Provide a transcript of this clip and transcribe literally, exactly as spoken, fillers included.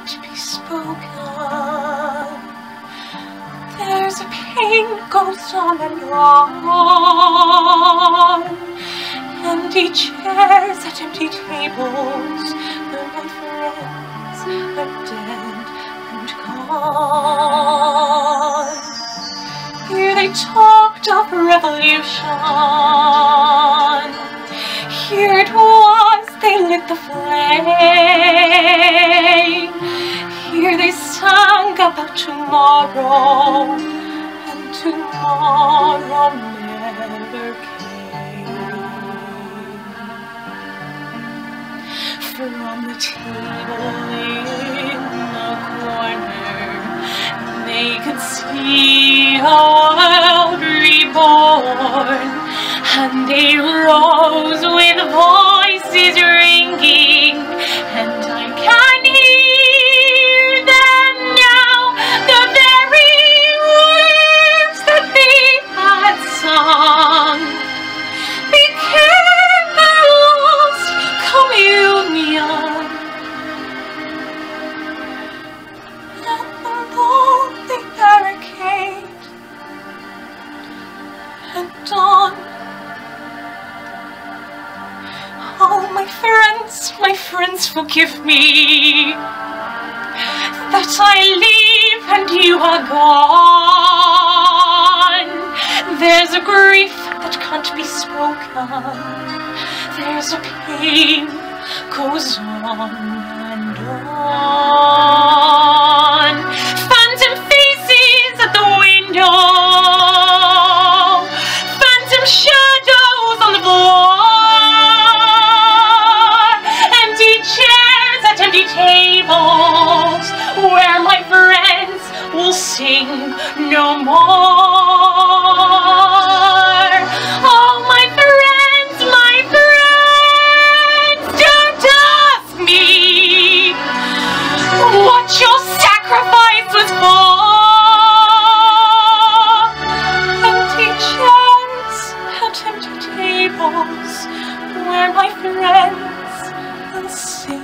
can't be spoken. There's a pain goes on and on. Empty chairs at empty tables, where my friends are dead and gone. Here they talked of revolution. Here it was they lit the flame. Here they sang about tomorrow, and tomorrow never came. From the table in the corner, they could see a world reborn, and they rose with voices ringing, and I can hear them now, the very words that they had sung became their lost communion. At the lonely barricade at dawn. Oh, my friends, my friends, forgive me that I leave and you are gone. There's a grief that can't be spoken. There's a pain goes on and on. Phantom faces at the window, phantom shadows on the floor. Tables where my friends will sing no more. Oh, my friends, my friends, don't ask me what your sacrifice was for. Empty chairs at empty tables where my friends will sing